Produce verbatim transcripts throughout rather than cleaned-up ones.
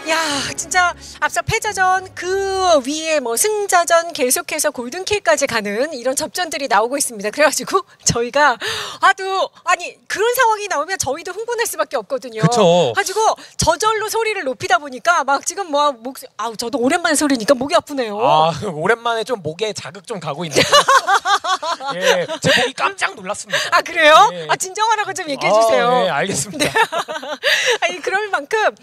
야, 진짜 앞서 패자전 그 위에 뭐 승자전 계속해서 골든킬까지 가는 이런 접전들이 나오고 있습니다. 그래가지고 저희가 아도 아니 그런 상황이 나오면 저희도 흥분할 수밖에 없거든요. 그쵸. 가지고 저절로 소리를 높이다 보니까 막 지금 뭐 목, 아우 저도 오랜만에 소리니까 목이 아프네요. 아 오랜만에 좀 목에 자극 좀 가고 있는데. 예, 제 목이 깜짝 놀랐습니다. 아 그래요? 예. 아 진정하라고 좀 얘기해 주세요. 아, 네, 알겠습니다. 아니 그럴 만큼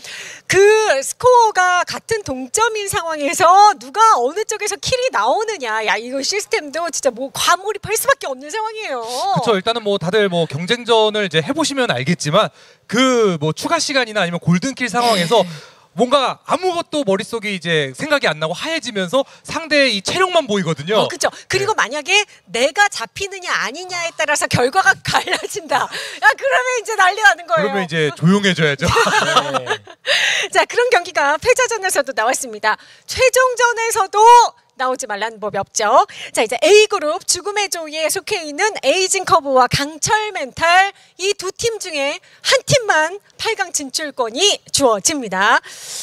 그 스코어가 같은 동점인 상황에서 누가 어느 쪽에서 킬이 나오느냐, 야 이거 시스템도 진짜 뭐 과몰입할 수밖에 없는 상황이에요. 그렇죠. 일단은 뭐 다들 뭐 경쟁전을 이제 해보시면 알겠지만 그 뭐 추가 시간이나 아니면 골든킬 상황에서 뭔가 아무것도 머릿속에 이제 생각이 안 나고 하얘지면서 상대의 이 체력만 보이거든요. 어, 그렇죠. 그리고 네. 만약에 내가 잡히느냐 아니냐에 따라서 결과가 갈라진다. 야 그러면 이제 난리 나는 거예요. 그러면 이제 조용해져야죠. 네. 자 그런 경기가 패자전에서도 나왔습니다. 최종전에서도 나오지 말라는 법이 없죠. 자 이제 A그룹 죽음의 조이에 속해 있는 에이징 커브와 강철 멘탈 이 두 팀 중에 한 팀만 팔 강 진출권이 주어집니다.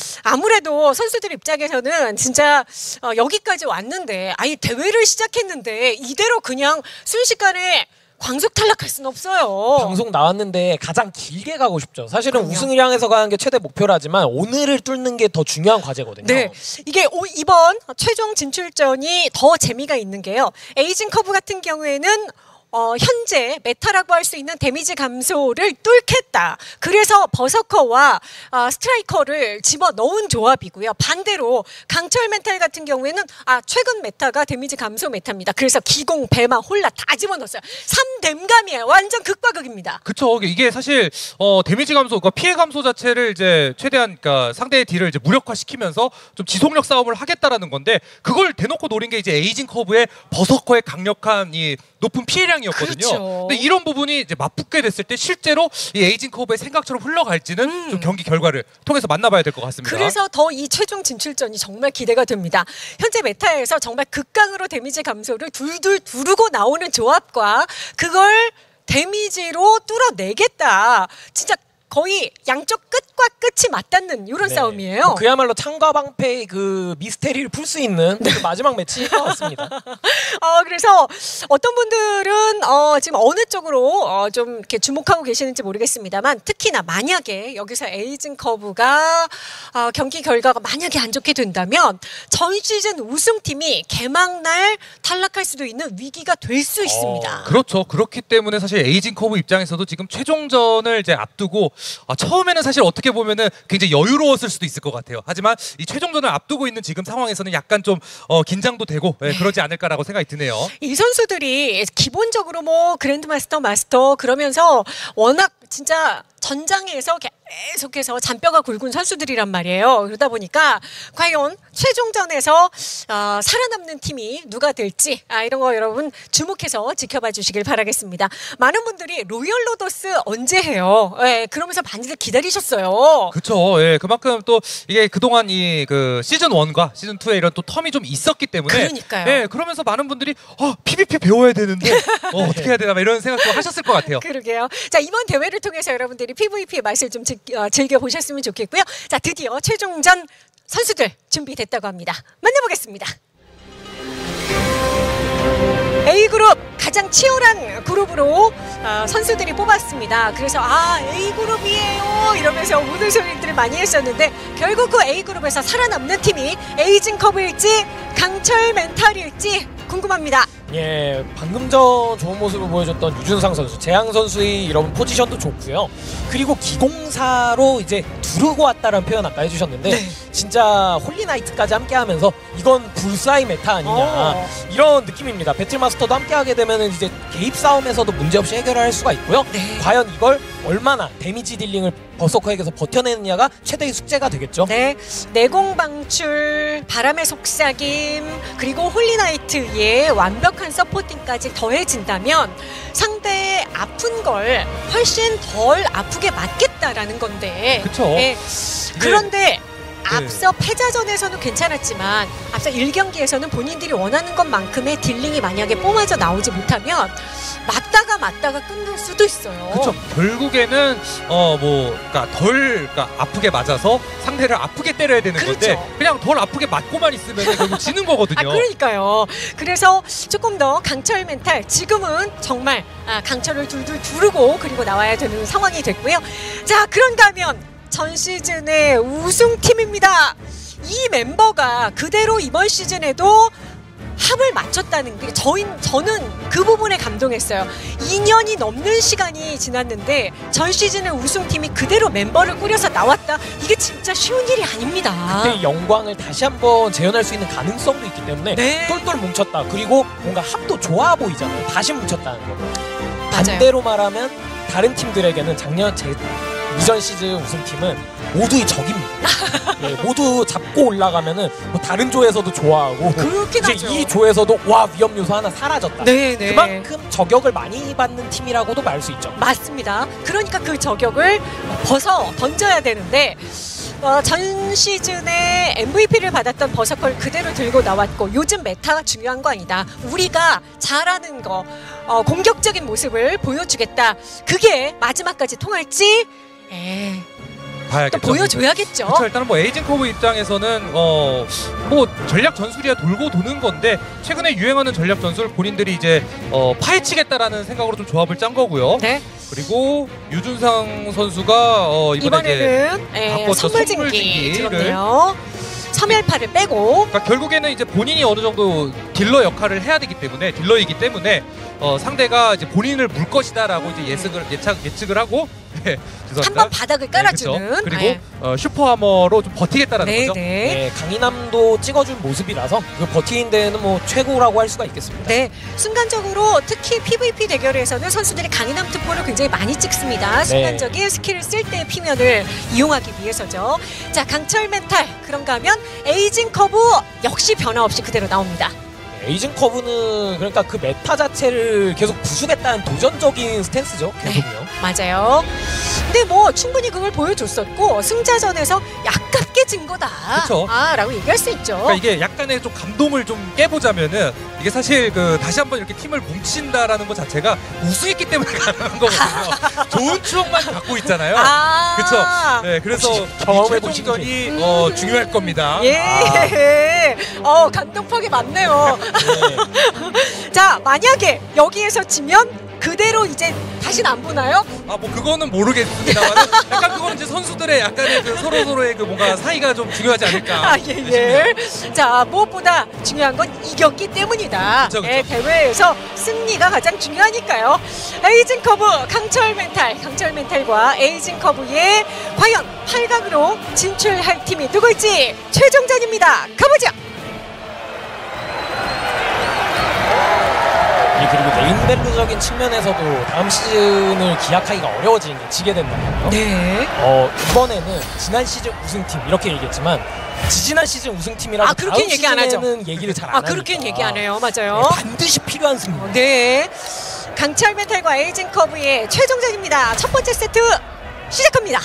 아무래도 선수들 입장에서는 진짜 어, 여기까지 왔는데 아예 대회를 시작했는데 이대로 그냥 순식간에 광속 탈락할 수는 없어요. 방송 나왔는데 가장 길게 가고 싶죠. 사실은 그럼요. 우승을 향해서 가는 게 최대 목표라지만 오늘을 뚫는 게 더 중요한 과제거든요. 네, 이게 오, 이번 최종 진출전이 더 재미가 있는 게요. 에이징 커브 같은 경우에는 어, 현재 메타라고 할 수 있는 데미지 감소를 뚫겠다. 그래서 버서커와 어, 스트라이커를 집어넣은 조합이고요. 반대로 강철 멘탈 같은 경우에는 아 최근 메타가 데미지 감소 메타입니다. 그래서 기공, 배마, 홀라 다 집어넣었어요. 삼댐감이에요. 완전 극과 극입니다. 그렇죠. 이게 사실 어, 데미지 감소, 그러니까 피해 감소 자체를 이제 최대한 그러니까 상대의 딜을 이제 무력화시키면서 좀 지속력 싸움을 하겠다라는 건데 그걸 대놓고 노린 게 이제 에이징 커브의 버서커의 강력한 이 높은 피해량이었거든요. 그렇죠. 근데 이런 부분이 이제 맞붙게 됐을 때 실제로 이 에이징 커브의 생각처럼 흘러갈지는 음. 좀 경기 결과를 통해서 만나봐야 될 것 같습니다. 그래서 더 이 최종 진출전이 정말 기대가 됩니다. 현재 메타에서 정말 극강으로 데미지 감소를 둘둘 두르고 나오는 조합과 그걸 데미지로 뚫어내겠다. 진짜 거의 양쪽 끝과 끝이 맞닿는 이런 네. 싸움이에요. 그야말로 창과 방패의 그 미스테리를 풀 수 있는 그 마지막 매치인 것 같습니다. 어, 그래서 어떤 분들은 어, 지금 어느 쪽으로 어, 좀 이렇게 주목하고 계시는지 모르겠습니다만 특히나 만약에 여기서 에이징 커브가 어, 경기 결과가 만약에 안 좋게 된다면 전 시즌 우승팀이 개막날 탈락할 수도 있는 위기가 될 수 있습니다. 어, 그렇죠. 그렇기 때문에 사실 에이징 커브 입장에서도 지금 최종전을 이제 앞두고 아, 처음에는 사실 어떻게 보면은 굉장히 여유로웠을 수도 있을 것 같아요. 하지만 이 최종전을 앞두고 있는 지금 상황에서는 약간 좀 어, 긴장도 되고 예, 그러지 않을까라고 생각이 드네요. 이 선수들이 기본적으로 뭐 그랜드마스터, 마스터 그러면서 워낙 진짜 전장에서 계속해서 잔뼈가 굵은 선수들이란 말이에요. 그러다 보니까 과연 최종전에서 어, 살아남는 팀이 누가 될지 아, 이런 거 여러분 주목해서 지켜봐 주시길 바라겠습니다. 많은 분들이 로열 로더스 언제 해요? 예, 그러면서 많이들 기다리셨어요. 그렇죠. 예, 그만큼 또 이게 그동안 이 그 시즌 원과 시즌 투에 이런 또 텀이 좀 있었기 때문에 그러니까요. 예, 그러면서 많은 분들이 어, 피비피 배워야 되는데 어, 어떻게 해야 되나 막 이런 생각도 하셨을 것 같아요. 그러게요. 자, 이번 대회를 통해서 여러분들이 피브이피의 맛을 좀 즐, 어, 즐겨보셨으면 좋겠고요. 자, 드디어 최종전 선수들 준비됐다고 합니다. 만나보겠습니다. A그룹 가장 치열한 그룹으로 어, 선수들이 뽑았습니다. 그래서 아 A그룹이에요 이러면서 우는 소리들을 많이 했었는데 결국 그 A그룹에서 살아남는 팀이 에이징 커브일지 강철 멘탈일지 궁금합니다. 예, 방금 전 좋은 모습을 보여줬던 유준상 선수, 재앙 선수의 이런 포지션도 좋고요. 그리고 기공사로 이제 두르고 왔다라는 표현 아까 해주셨는데 네. 진짜 홀리나이트까지 함께하면서 이건 불사의 메타 아니냐 어. 이런 느낌입니다. 배틀마스터도 함께하게 되면 이제 개입 싸움에서도 문제없이 해결할 수가 있고요. 네. 과연 이걸 얼마나 데미지 딜링을 버서커에게서 버텨내느냐가 최대의 숙제가 되겠죠. 네, 내공 방출, 바람의 속삭임, 그리고 홀리나이트의 완벽한 서포팅까지 더해진다면 상대의 아픈 걸 훨씬 덜 아프게 맞겠다라는 건데. 그쵸. 네. 그런데 앞서 패자전에서는 괜찮았지만 앞서 일 경기에서는 본인들이 원하는 것만큼의 딜링이 만약에 뿜어져 나오지 못하면 맞다가 맞다가 끊을 수도 있어요. 그렇죠. 결국에는 어 뭐 그러니까 덜 그러니까 아프게 맞아서 상대를 아프게 때려야 되는 그렇죠. 건데 그냥 덜 아프게 맞고만 있으면 결국 지는 거거든요. 아, 그러니까요. 그래서 조금 더 강철 멘탈 지금은 정말 아, 강철을 둘둘 두르고 그리고 나와야 되는 상황이 됐고요. 자, 그런가 하면 전 시즌의 우승팀입니다. 이 멤버가 그대로 이번 시즌에도 합을 맞췄다는 게 저인, 저는 그 부분에 감동했어요. 이 년이 넘는 시간이 지났는데 전 시즌의 우승팀이 그대로 멤버를 꾸려서 나왔다. 이게 진짜 쉬운 일이 아닙니다. 그때 영광을 다시 한번 재현할 수 있는 가능성도 있기 때문에 네. 똘똘 뭉쳤다. 그리고 뭔가 합도 좋아 보이잖아요. 다시 뭉쳤다는 거. 맞아요. 반대로 말하면 다른 팀들에게는 작년 제 이전 시즌 우승팀은 모두의 적입니다. 예, 모두 잡고 올라가면은 뭐 다른 조에서도 좋아하고 그렇긴 이제 하죠. 이 조에서도 와 위험 요소 하나 사라졌다. 네, 네. 그만큼 저격을 많이 받는 팀이라고도 말 수 있죠. 맞습니다. 그러니까 그 저격을 벗어 던져야 되는데 어, 전 시즌에 엠브이피를 받았던 버서컬 그대로 들고 나왔고 요즘 메타가 중요한 거 아니다. 우리가 잘하는 거 어, 공격적인 모습을 보여주겠다. 그게 마지막까지 통할지 에이, 또 봐야겠죠. 보여줘야겠죠. 그렇죠. 일단은 뭐 에이징 커브 입장에서는 어 뭐 전략 전술이야 돌고 도는 건데 최근에 유행하는 전략 전술 본인들이 이제 어 파헤치겠다라는 생각으로 좀 조합을 짠 거고요. 네. 그리고 유준상 선수가 어 이번에 이제 이번에는 에, 바꿨죠. 선물진기 선물진기를. 들었네요. 섬멸파를 빼고 그러니까 결국에는 이제 본인이 어느 정도 딜러 역할을 해야 되기 때문에 딜러이기 때문에 어 상대가 이제 본인을 물 것이다라고 이제 예측을 예측 예측을 하고 네, 죄송합니다. 한 번 바닥을 깔아주는 네, 그렇죠. 그리고 네. 어, 슈퍼하머로 좀 버티겠다라는 네, 거죠. 네. 네, 강인함도 찍어준 모습이라서 그 버티는 데는 뭐 최고라고 할 수가 있겠습니다. 네, 순간적으로 특히 피브이피 대결에서는 선수들이 강인함 특보를 굉장히 많이 찍습니다. 순간적인 스킬을 쓸 때 피면을 이용하기 위해서죠. 자, 강철 멘탈 그런가 하면 에이징 커브 역시 변화 없이 그대로 나옵니다. 에이징 커브는 그러니까 그 메타 자체를 계속 부수겠다는 도전적인 스탠스죠. 계속요. 맞아요. 근데 뭐 충분히 그걸 보여줬었고 승자전에서 아깝게 진 거다. 그쵸. 아, 라고 얘기할 수 있죠. 그러니까 이게 약간의 좀 감동을 좀 깨보자면은 이게 사실 그 다시 한번 이렇게 팀을 뭉친다라는 것 자체가 우승했기 때문에 가능한 거거든요. 좋은 추억만 갖고 있잖아요. 아, 그렇죠. 네, 그래서 혹시 경험해 이 보신 최종전이 분? 어, 중요할 겁니다. 예. 어, 감동팍이 많네요. 네. 자, 만약에 여기에서 지면 그대로 이제 다시는 안 보나요? 아, 뭐 그거는 모르겠습니다만 약간 그거는 이제 선수들의 약간의 그 서로 서로의 그 뭔가 사이가 좀 중요하지 않을까. 아, 예, 예. 자, 무엇보다 중요한 건 이겼기 때문이다. 그쵸, 그쵸. 예, 대회에서 승리가 가장 중요하니까요. 에이징 커브 강철 멘탈, 강철 멘탈과 에이징 커브의 과연 팔 강으로 진출할 팀이 누굴지 최종전입니다. 가보죠. 그리고 네임밸류적인 측면에서도 다음 시즌을 기약하기가 어려워지게 된다면 네. 어, 이번에는 지난 시즌 우승팀 이렇게 얘기했지만 지지난 시즌 우승팀이라고 아, 그렇게는 다음 얘기 안 하죠. 시즌에는 얘기를 잘 안 아, 하니까 그렇게는 얘기 안 해요. 맞아요. 네, 반드시 필요한 승리. 네. 강철 멘탈과 에이징 커브의 최종전입니다. 첫 번째 세트 시작합니다.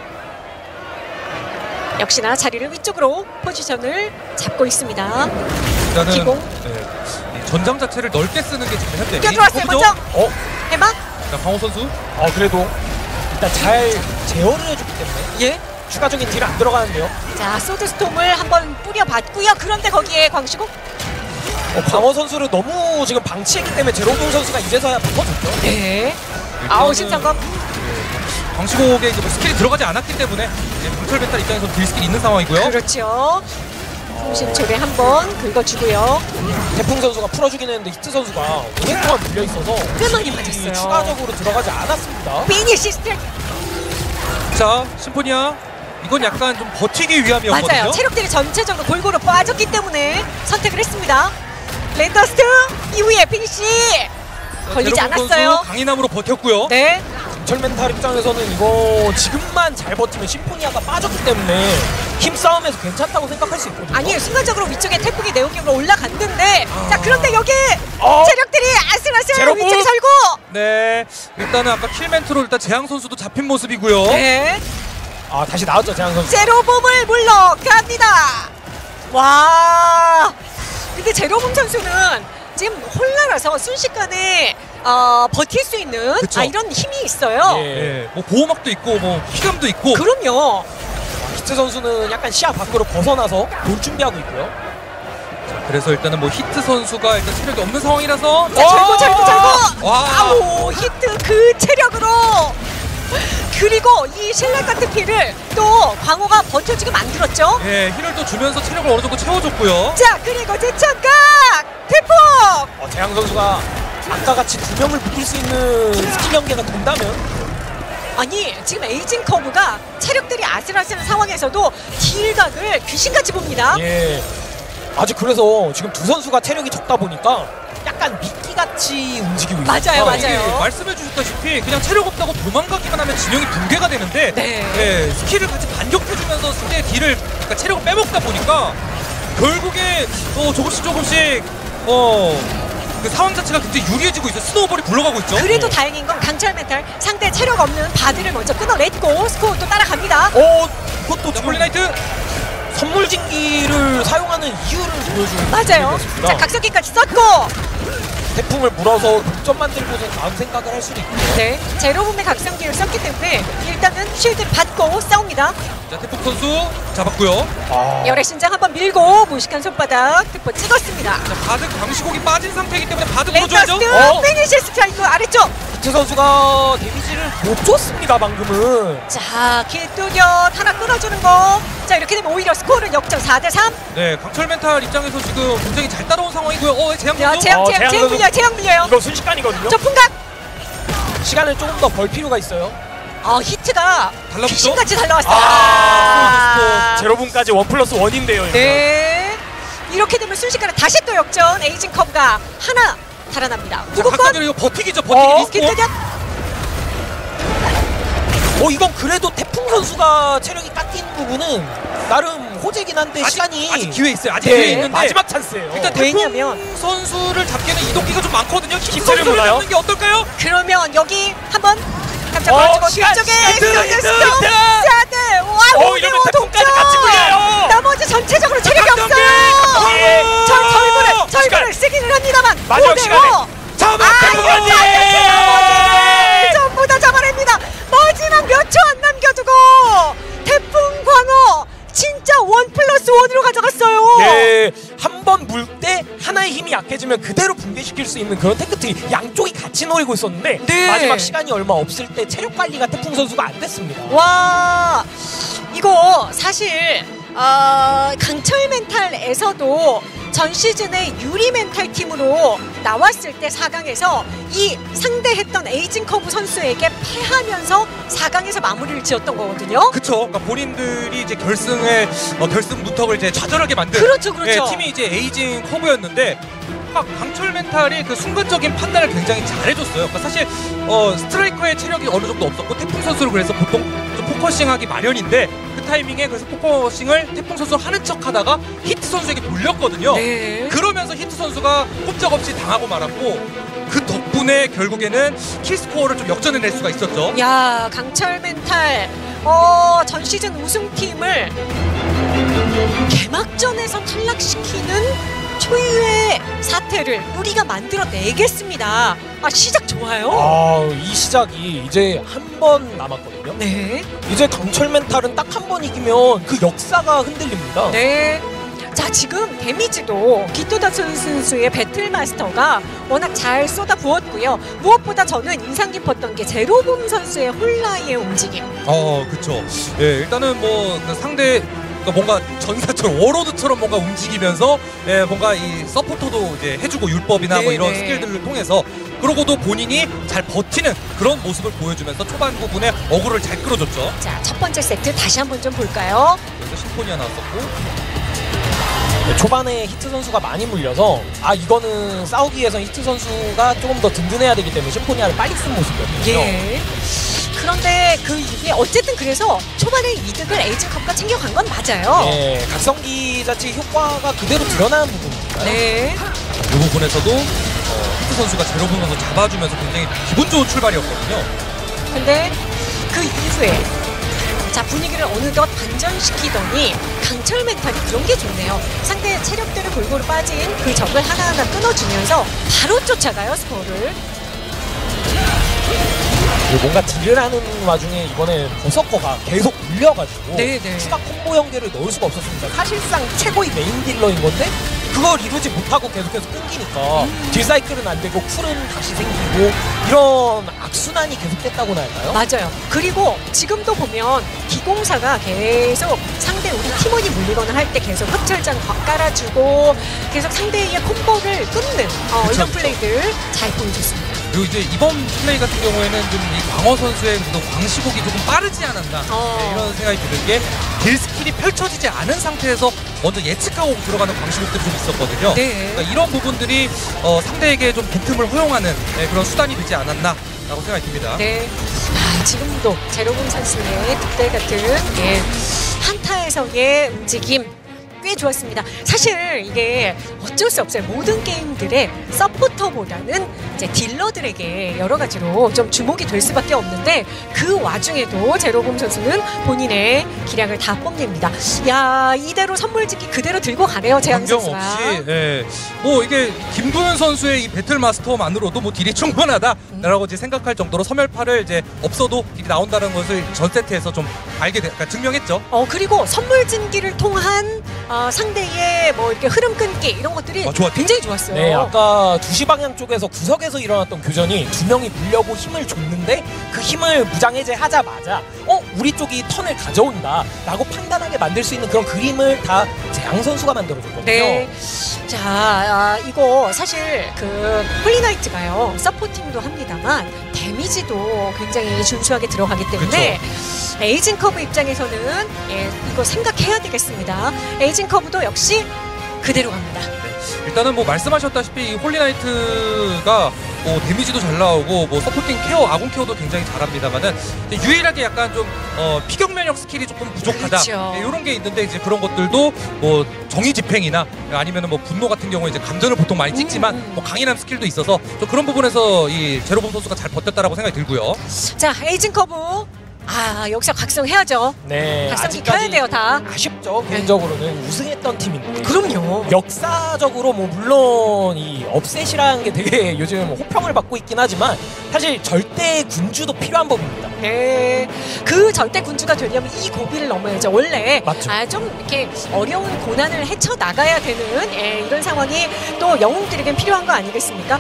역시나 자리를 위쪽으로 포지션을 잡고 있습니다. 일단은 기공. 네, 이 전장 자체를 넓게 쓰는 게 지금 현재 뛰어들어왔어요. 에이징 먼저 커브죠? 어? 해막. 자, 강호 선수. 어 그래도 일단 잘 제어를 해주기 때문에 예. 추가적인 딜은 안 들어가는데요. 자, 소드스톰을 한번 뿌려봤고요. 그런데 거기에 광시고. 어, 광호 선수를 너무 지금 방치했기 때문에 제로동 선수가 이제서야 바꿔줬죠. 네. 아우, 신상검. 광시곡에 이제 뭐 스킬이 들어가지 않았기 때문에 이제 강철 멘탈 입장에서 딜 스킬이 있는 상황이고요. 그렇죠. 통신초대 한번 긁어주고요. 태풍 선수가 풀어주긴 했는데 히트 선수가 오랫동안 물려 있어서 꽤 많이 맞았어요. 추가적으로 들어가지 않았습니다. 피니시 스트레이트. 자, 심포니아. 이건 약간 좀 버티기 위함이었거든요. 맞아요. 체력들이 전체적으로 골고루 빠졌기 때문에 선택을 했습니다. 랜더스트 이후에 피니시 걸리지 제로공 않았어요. 선수 강인함으로 버텼고요. 네. 강철 멘탈 입장에서는 이거 지금만 잘 버티면 심포니아가 빠졌기 때문에 힘싸움에서 괜찮다고 생각할 수 있거든요. 아니, 순간적으로 위쪽에 태풍이 내오기로 올라갔는데 아. 자, 그런데 여기 어? 체력들이 아슬아슬 제로공! 위쪽에 설고. 네, 일단은 아까 킬멘트로 일단 재앙 선수도 잡힌 모습이고요. 네. 아 다시 나왔죠 재앙 선수. 제로봄을 물러갑니다. 와. 근데 제로봄 선수는 지금 홀라라서 순식간에 어, 버틸 수 있는 그쵸. 아, 이런 힘이 있어요. 예. 예, 뭐 보호막도 있고 뭐 피감도 있고. 그럼요. 히트 선수는 약간 시야 밖으로 벗어나서 볼 준비하고 있고요. 그래서 일단은 뭐 히트 선수가 일단 체력이 없는 상황이라서. 자, 절고 절고 절고. 와. 아우 히트 그 체력으로. 그리고 이 신랄 같은 피를 또 광호가 버텨주게 만들었죠. 예, 힐을 또 주면서 체력을 어느 정도 채워줬고요. 자 그리고 대천각 태풍. 어, 재앙 선수가 아까 같이 두 명을 묶을 수 있는 스킬 연계가 된다면 아니 지금 에이징 커브가 체력들이 아슬아슬한 상황에서도 딜각을 귀신같이 봅니다. 예. 아주 그래서 지금 두 선수가 체력이 적다 보니까 약간 미끼같이 움직이고 있어요. 맞아요, 아, 맞아요. 이게 말씀해 주셨다시피 그냥 체력 없다고 도망가기만 하면 진영이 붕괴가 되는데 네. 예, 스킬을 같이 반격해주면서 상대의 딜을 그러니까 체력을 빼먹다 보니까 결국에 어, 조금씩 조금씩 어, 그 상황 자체가 굉장히 유리해지고 있어요. 스노우볼이 굴러가고 있죠. 그래도 다행인 건 강철 멘탈 상대 체력 없는 바드를 먼저 끊어냈고 스코어도 따라갑니다. 어, 그것도 자, 지금 폴리나이트 선물 진기를 사용하는 이유를 보여주는 맞아요. 부분이었습니다. 자 각성기까지 썼고 태풍을 물어서 득점 만들고서 다음 생각을 할 수도 있고요. 네 제로붐의 각성기를 썼기 때문에 일단은 쉴드를 받고 싸웁니다. 자, 태풍 선수 잡았고요. 아, 열의 신장 한번 밀고 무식한 손바닥 득보 찍었습니다. 자, 바드 광시곡이 빠진 상태이기 때문에 바드 랭가스트 풀어줘야죠. 어? 피니시 스트라이크 아래쪽. 히트 선수가 데미지를 못 줬습니다 방금은. 자 길두견 하나 끊어주는 거. 자 이렇게 되면 오히려 스코어는 역전 사 대 삼. 네, 강철 멘탈 입장에서 지금 굉장히 잘 따라온 상황이고요. 어, 재앙 야 선수. 재앙 어, 재앙 재앙 재앙 선수. 물려요 재앙 물려요. 이거 순식간이거든요. 저 풍각. 시간을 조금 더 벌 필요가 있어요. 어 히트가 달라붙죠? 귀신같이 달라왔어요. 아, 제로분까지 원 플러스 원인데요. 이거. 네. 이렇게 되면 순식간에 다시 또 역전 에이징 컵가 하나 달아납니다. 자, 누구건 각각으로 이거 버티기죠. 버티기 어? 리스크. 길두견. 어 이건 그래도 태풍 선수가 체력이 깎인 부분은 나름 호재긴 한데 아직, 시간이 아직 기회 있어요. 아직 네, 기회 있는데 마지막 찬스예요. 일단 태풍 왜냐면- 선수를 잡기에는 이동기가 좀 많거든요. 히트 히트를 선수를 몰라요? 잡는 게 어떨까요? 그러면 여기 한번 깜짝 어, 놀라고 시간, 뒤쪽에 시간, 엑스터드 시간, 스톱 시간. 사드 와 어, 이러면 태풍까지 같이 굴려요. 나머지 전체적으로 체력이 각성기! 없어요. 각성기! 저 절구를 시간. 절구를 쓰기는 합니다만 마지막 오 대 오. 시간에 잡아 아, 태풍까지. 나머지 전부 다 잡아냅니다. 마지막 몇 초 안 남겨두고 태풍 광어 진짜 원 플러스 원으로 가져갔어요. 예, 한 번 물 때 하나의 힘이 약해지면 그대로 붕괴시킬 수 있는 그런 테크트리 양쪽이 같이 노리고 있었는데 네. 마지막 시간이 얼마 없을 때 체력 관리가 태풍 선수가 안 됐습니다. 와 이거 사실 어, 강철 멘탈에서도 전 시즌의 유리 멘탈 팀으로 나왔을 때 사 강에서 이 상대했던 에이징 커브 선수에게 패하면서 사 강에서 마무리를 지었던 거거든요. 그쵸. 그러니까 본인들이 이제 결승에 어, 결승 문턱을 이제 좌절하게 만든 그렇죠, 그렇죠. 예, 팀이 이제 에이징 커브였는데 아, 강철 멘탈이 그 순간적인 판단을 굉장히 잘해줬어요. 그러니까 사실 어, 스트라이커의 체력이 어느 정도 없었고 태풍 선수를 그래서 보통 좀 포커싱하기 마련인데 그 타이밍에 그래서 포커싱을 태풍 선수 하는 척하다가 히트 선수에게 돌렸거든요. 네. 그러면서 히트 선수가 꼼짝없이 당하고 말았고 그 덕분에 결국에는 킬스코어를 좀 역전해낼 수가 있었죠. 야 강철 멘탈 어, 전 시즌 우승팀을 개막전에서 탈락시키는 초유의 사태를 우리가 만들어내겠습니다. 아 시작 좋아요. 아, 이 시작이 이제 한 번 남았거든요. 네. 이제 강철 멘탈은 딱 한 번 이기면 그 역사가 흔들립니다. 네. 자 지금 데미지도 기토다 선수의 배틀마스터가 워낙 잘 쏟아 부었고요. 무엇보다 저는 인상 깊었던 게 제로봄 선수의 홀라의 움직임. 어, 그쵸. 예, 일단은 뭐, 그 상대, 그러니까 뭔가 전사처럼, 워로드처럼 뭔가 움직이면서, 예, 뭔가 이 서포터도 이제 해주고 율법이나 뭐 네, 이런 네. 스킬들을 통해서, 그러고도 본인이 잘 버티는 그런 모습을 보여주면서 초반 부분에 어그로를 잘 끌어줬죠. 자 첫 번째 세트 다시 한번 좀 볼까요? 그래서 심포니아 나왔었고. 네, 초반에 히트 선수가 많이 물려서 아 이거는 싸우기 위해서 히트 선수가 조금 더 든든해야 되기 때문에 심포니아를 빨리 쓴 모습이었거든요. 예. 그런데 그 이후에 어쨌든 그래서 초반에 이득을 에이징컵과 챙겨간 건 맞아요. 네, 각성기 자체 효과가 그대로 드러나는 부분입니다. 네. 이 부분에서도, 어, 히트 선수가 제로분 선수 잡아주면서 굉장히 기분 좋은 출발이었거든요. 근데 그 이후에 자, 분위기를 어느덧 반전시키더니 강철 멘탈이 그런 게 좋네요. 상대의 체력들을 골고루 빠진 그 적을 하나하나 끊어주면서 바로 쫓아가요, 스코어를. 그리고 뭔가 딜을 하는 와중에 이번에 버서커가 계속 물려가지고 네네. 추가 콤보 연계를 넣을 수가 없었습니다. 사실상 최고의 메인 딜러인 건데 그걸 이루지 못하고 계속해서 끊기니까 음. 딜 사이클은 안 되고 쿨은 다시 생기고 이런 악순환이 계속됐다고나 할까요? 맞아요. 그리고 지금도 보면 기공사가 계속 상대 우리 팀원이 물리거나 할 때 계속 흡철장 깔아주고 계속 상대의 콤보를 끊는 어, 그쵸, 이런 그쵸. 플레이들 잘 보여줬습니다. 그리고 이제 이번 플레이 같은 경우에는 좀 이 광어 선수의 그 광시곡이 조금 빠르지 않았나 어. 네, 이런 생각이 드는 게 딜 스킬이 펼쳐지지 않은 상태에서 먼저 예측하고 들어가는 광시곡들이 좀 있었거든요. 네. 그러니까 이런 부분들이 어, 상대에게 좀 빈틈을 허용하는 네, 그런 수단이 되지 않았나라고 생각이 듭니다. 네. 아, 지금도 제로공 선수의 득대 같은 예, 한타에서의 움직임 꽤 좋았습니다. 사실 이게 어쩔 수 없어요. 모든 게임들의 서포터보다는 이제 딜러들에게 여러 가지로 좀 주목이 될 수밖에 없는데 그 와중에도 제로공 선수는 본인의 기량을 다 뽐냅니다. 야, 이대로 선물지기 그대로 들고 가네요, 재앙 변경 선수가. 없이 예. 뭐 이게 김도현 선수의 이 배틀 마스터만으로도 뭐 딜이 충분하다라고 이제 생각할 정도로 섬멸파를 이제 없어도 딜이 나온다는 것을 전 세트에서 좀 알게 되, 그러니까 증명했죠. 어, 그리고 선물진기를 통한 어, 상대의 뭐 이렇게 흐름 끊기 이런 것들이 아, 좋았죠. 굉장히 좋았어요. 네, 아까 두 시 방향 쪽에서 구석에서 일어났던 교전이 두 명이 물려고 힘을 줬는데 그 힘을 무장해제하자마자 어? 우리 쪽이 턴을 가져온다 라고 판단하게 만들 수 있는 그런 그림을 다 재앙 선수가 만들어줬거든요. 네. 자, 아, 이거 사실 그 홀리나이트가요 서포팅도 합니다만 데미지도 굉장히 준수하게 들어가기 때문에 에이징 커브 입장에서는 예, 이거 생각해야 되겠습니다. 에이징 커브도 역시 그대로 갑니다. 일단은 뭐 말씀하셨다시피 이 홀리나이트가 뭐 데미지도 잘 나오고 뭐 서포팅 케어, 아군 케어도 굉장히 잘합니다만은 유일하게 약간 좀 어, 피격 면역 스킬이 조금 부족하다. 그렇죠. 네, 이런 게 있는데 이제 그런 것들도 뭐 정의 집행이나 아니면은 뭐 분노 같은 경우에 이제 감전을 보통 많이 찍지만 음, 음. 뭐 강인한 스킬도 있어서 좀 그런 부분에서 이 제로봄 선수가 잘 버텼다라고 생각이 들고요. 자, 에이징 커브 아, 여기서 각성해야죠. 네, 각성기 켜야 돼요, 다. 아쉽죠. 개인적으로는 우승했던 팀인데. 그럼요. 역사적으로 뭐 물론 이 업셋이라는 게 되게 요즘 호평을 받고 있긴 하지만 사실 절대 군주도 필요한 법입니다. 네, 그 절대 군주가 되려면 이 고비를 넘어야죠. 원래 맞죠. 아, 좀 이렇게 어려운 고난을 헤쳐 나가야 되는 예, 이런 상황이 또 영웅들에겐 필요한 거 아니겠습니까?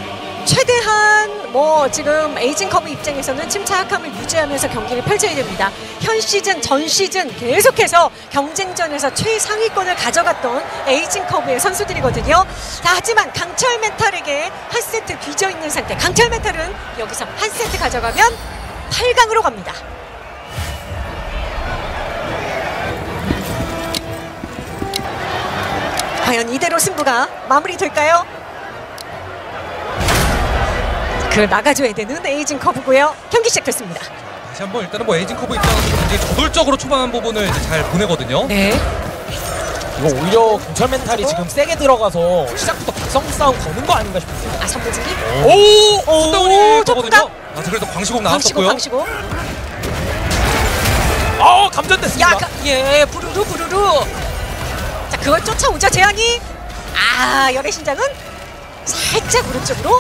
최대한 뭐 지금 에이징 커브 입장에서는 침착함을 유지하면서 경기를 펼쳐야 됩니다. 현 시즌, 전 시즌 계속해서 경쟁전에서 최상위권을 가져갔던 에이징 커브의 선수들이거든요. 자, 하지만 강철 멘탈에게 한 세트 빚어 있는 상태. 강철 멘탈은 여기서 한 세트 가져가면 팔 강으로 갑니다. 과연 이대로 승부가 마무리될까요? 그걸 막아줘야 되는 에이징 커브고요. 경기 시작됐습니다. 다시 한번 일단은 뭐 에이징 커브 입장에서 굉장히 저돌적으로 초반 부분을 이제 잘 보내거든요. 네. 이거 오히려 강철 멘탈이 지금 세게 들어가서 시작부터 각성 싸움 거는 거 아닌가 싶은데. 아, 선물지기? 오! 오, 숫다운이 거거든요. 톱각. 아, 그래도 광시곡 광시고, 나왔었고요. 광시고. 어, 감전됐습니다. 야, 가, 예, 부르르, 부르르. 자, 그걸 쫓아오죠, 재앙이. 아, 열의 신장은 살짝 오른쪽으로.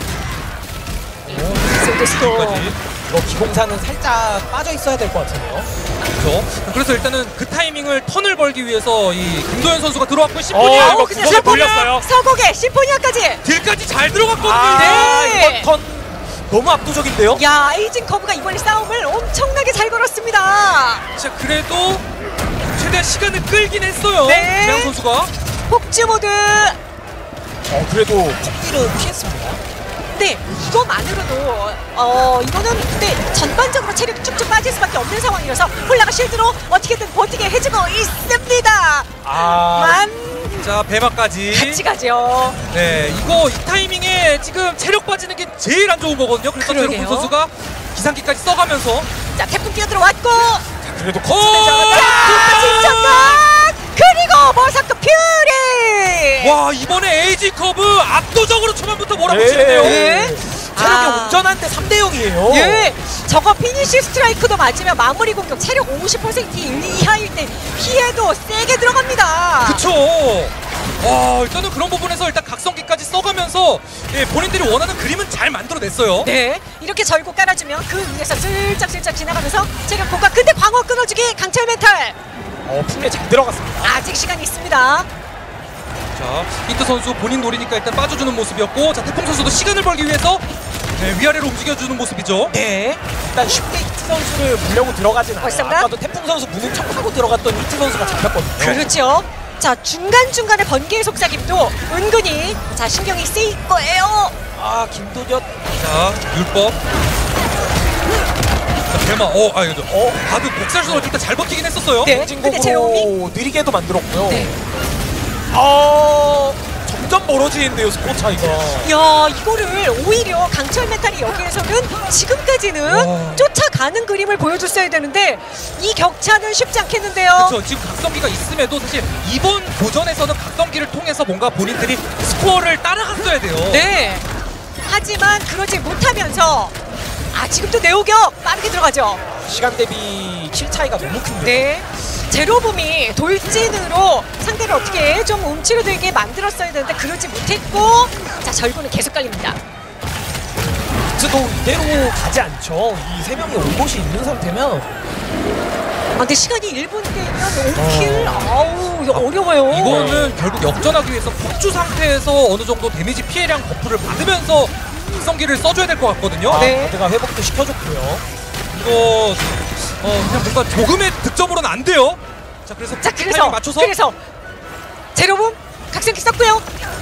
소드스도. 까지. 이거 기공사는 살짝 빠져 있어야 될 것 같은데요. 그렇죠. 그래서 일단은 그 타이밍을 턴을 벌기 위해서 이 김도현 선수가 들어왔고 어, 심포니아 이거 그냥 구석에 돌렸어요. 서곡에 심포니아까지. 딜까지 잘 들어갔거든요. 아, 네. 이번 턴 너무 압도적인데요. 야, 에이징 커브가 이번에 싸움을 엄청나게 잘 걸었습니다. 자, 그래도 최대한 시간을 끌긴 했어요. 네. 재앙 선수가. 폭주 모드. 어, 그래도 폭딜은 피했습니다. 네, 이거만으로도 어 이거는 근데 전반적으로 체력이 쭉쭉 빠질 수밖에 없는 상황이라서 홀라가 실드로 어떻게든 버티게 해주고 있습니다. 아, 만 자, 배마까지. 같이 가죠. 네, 이거 이 타이밍에 지금 체력 빠지는 게 제일 안 좋은 거거든요. 그래서 그러게요. 제로폰 선수가 기상기까지 써가면서 자, 태풍 뛰어들어왔고 그래도 오! 커트되지 않았다. 태풍 진천각 그리고 버사크 퓨리. 와, 이번에 에이지 커브 압도적으로 초반부터 몰아붙이는데요. 네. 체력이 아. 온전한데 삼 대 영이에요. 예, 저거 피니시 스트라이크도 맞으면 마무리 공격 체력 오십 퍼센트 이하일 때 피해도 세게 들어갑니다. 그쵸. 와, 일단은 그런 부분에서 일단 각성기까지 써가면서 예, 본인들이 원하는 그림은 잘 만들어냈어요. 네, 이렇게 절고 깔아주면 그 위에서 슬쩍슬쩍 지나가면서 체력 고가. 근데 광어 끊어주기 강철 멘탈. 어, 풍에 잘 들어갔습니다. 아직 시간이 있습니다. 자, 히트 선수 본인 노리니까 일단 빠져주는 모습이었고, 자, 태풍 선수도 시간을 벌기 위해서 네, 위아래로 움직여주는 모습이죠. 네, 일단 쉽게 히트 선수를 물려고 들어가진 않아요. 벌써인가? 아까도 태풍 선수 무는 척하고 들어갔던 히트 선수가 잡혔거든요. 그렇죠. 자, 중간중간에 번개의 속삭임도 은근히 자 신경이 쓰일 거예요. 아, 김도전. 자, 율법. 자, 대마. 어, 아, 이거. 어, 바드 복살 수가 일단 잘 버티긴 했었어요. 네. 근데 제로미? 진공으로 느리게도 만들었고요. 네. 아, 점점 멀어지는데요, 스코어 차이가. 야, 이거를 오히려 강철 메탈이 여기에서는 지금까지는 와. 쫓아가는 그림을 보여줬어야 되는데 이 격차는 쉽지 않겠는데요. 그렇죠. 지금 각성기가 있음에도 사실 이번 도전에서는 각성기를 통해서 뭔가 본인들이 스코어를 따라갔어야 돼요. 네. 하지만 그러지 못하면서 아, 지금도 네오격 빠르게 들어가죠. 시간 대비 킬 차이가 너무 큰데. 네. 제로붐이 돌진으로 상대를 어떻게 좀 움츠러들게 만들었어야 되는데 그러지 못했고, 자, 절구는 계속 깔립니다. 히트도 이대로 가지 않죠. 이 세 명이 올 곳이 있는 상태면. 아, 근데 시간이 일 분 되면 오 킬? 아우, 이거 어려워요. 이거는 결국 역전하기 위해서 폭주 상태에서 어느 정도 데미지 피해량 버프를 받으면서 각성기를 써줘야 될 것 같거든요. 아, 네. 바드가 회복도 시켜줬고요. 이거 어 그냥 뭔가 조금의 득점으로는 안 돼요. 자, 그래서 자, 타이밍 그래서 맞춰서 그래서 제로붐 각성기 썼고요.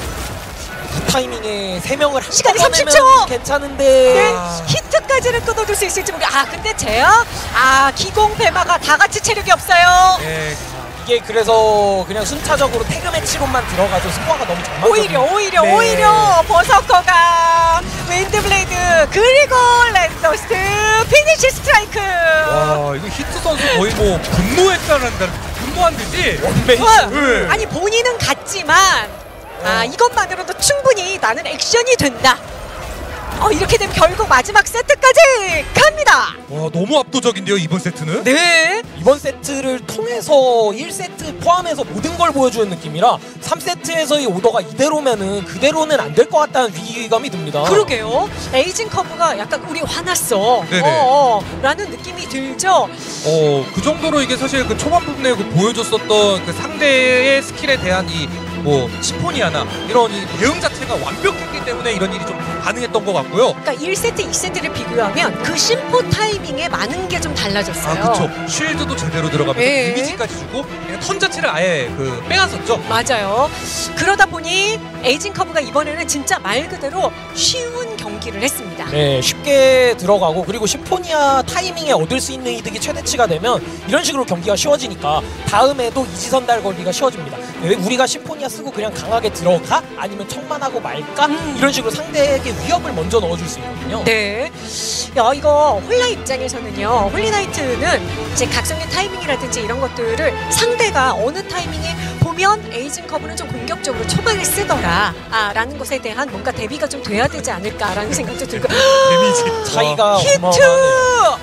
그 타이밍에 세 명을 시간이 한꺼번에 삼십 초! 괜찮은데. 네, 아. 히트까지는 끊어줄 수 있을지 모르겠. 아, 근데 제야, 아, 기공 배마가 다 같이 체력이 없어요. 예, 이게 그래서 그냥 순차적으로 태그 매치로만 들어가서 스코어가 너무 장망. 오히려 오히려 네. 오히려 버서커가 윈드블레이드 그리고 랜더스트 피니시 스트라이크. 와, 이거 히트 선수 거의 뭐 분노했다는 분노한 듯이 원맨 와, 네. 아니 본인은 같지만 아, 이것만으로도 충분히 나는 액션이 된다. 어, 이렇게 되면 결국 마지막 세트까지 갑니다. 와, 너무 압도적인데요, 이번 세트는. 네. 이번 세트를 통해서 일 세트 포함해서 모든 걸 보여주는 느낌이라 삼 세트에서의 오더가 이대로면은 그대로는 안 될 것 같다는 위기감이 듭니다. 그러게요. 에이징 커브가 약간 우리 화났어. 네네. 어, 어, 라는 느낌이 들죠. 어, 그 정도로 이게 사실 그 초반 부분에 그 보여줬었던 그 상대의 스킬에 대한 이 뭐 시포니아나 이런 이 대응 자체가 완벽했기 때문에 이런 일이 좀 가능했던 것 같고요. 그러니까 일 세트, 이 세트를 비교하면 그 심포 타이밍에 많은 게 좀 달라졌어요. 아, 그쵸. 쉴드도 제대로 들어가면서 예. 데미지까지 주고 그냥 턴 자체를 아예 그 빼앗았죠. 맞아요. 그러다 보니 에이징 커브가 이번에는 진짜 말 그대로 쉬운 경기를 했습니다. 네, 쉽게 들어가고 그리고 심포니아 타이밍에 얻을 수 있는 이득이 최대치가 되면 이런 식으로 경기가 쉬워지니까 다음에도 이지선달 걸기가 쉬워집니다. 왜 우리가 심포니아 쓰고 그냥 강하게 들어가? 아니면 척만하고 말까? 음. 이런 식으로 상대에게 위협을 먼저 넣어줄 수 있거든요. 네. 야, 이거 홀라 입장에서는요. 홀리나이트는 이제 각성의 타이밍이라든지 이런 것들을 상대가 어느 타이밍에 보면 에이징 커브는 좀 공격적으로 초반에 쓰더라 아, 라는 것에 대한 뭔가 대비가 좀 돼야 되지 않을까라는 생각도 들고. 데미지 차이가 히트! 어마어마하네요.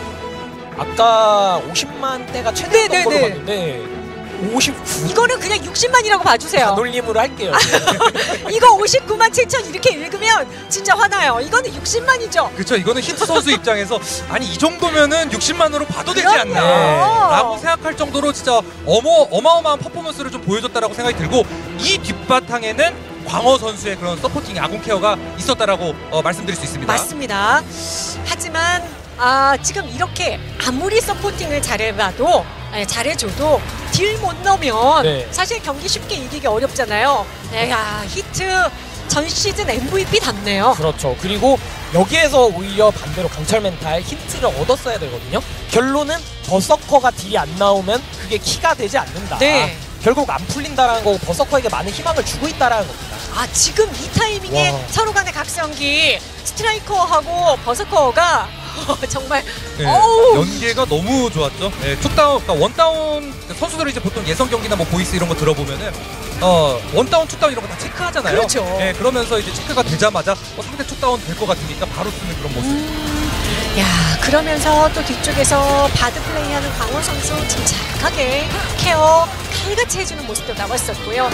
아까 오십만 대가 최대였던 네네네. 걸로 봤는데 오십구 이거는 그냥 육십만이라고 봐주세요. 반올림으로 할게요. 이거 오십구만 칠천 이렇게 읽으면 진짜 화나요. 이거는 육십만이죠. 그쵸. 이거는 히트 선수 입장에서 아니 이 정도면은 육십만으로 봐도 되지 그럼요. 않나 라고 생각할 정도로 진짜 어머, 어마어마한 퍼포먼스를 좀 보여줬다라고 생각이 들고, 이 뒷바탕에는 광어 선수의 그런 서포팅 아군 케어가 있었다라고 어, 말씀드릴 수 있습니다. 맞습니다. 하지만 아, 지금 이렇게 아무리 서포팅을 잘해봐도 아니, 잘해줘도 딜 못 넣으면 네. 사실 경기 쉽게 이기기 어렵잖아요. 야, 히트 전 시즌 엠브이피 답네요. 그렇죠. 그리고 여기에서 오히려 반대로 강철 멘탈 힌트를 얻었어야 되거든요. 결론은 버서커가 딜이 안 나오면 그게 키가 되지 않는다. 네. 결국 안 풀린다라는 거고 버서커에게 많은 희망을 주고 있다라는 겁니다. 아, 지금 이 타이밍에 와. 서로 간의 각성기 스트라이커하고 버서커가 정말 네, 어우. 연계가 너무 좋았죠. 네, 투다운, 그러니까 원다운 선수들이 이제 보통 예선 경기나 뭐 보이스 이런 거 들어보면은 어 원다운, 투다운 이런 거 다 체크하잖아요. 그렇죠. 네, 그러면서 이제 체크가 되자마자 어, 상대 투다운 될 것 같으니까 바로 쓰는 그런 모습. 음, 야 그러면서 또 뒤쪽에서 바드 플레이하는 광원 선수 침착하게 케어 칼같이 해주는 모습도 나왔었고요.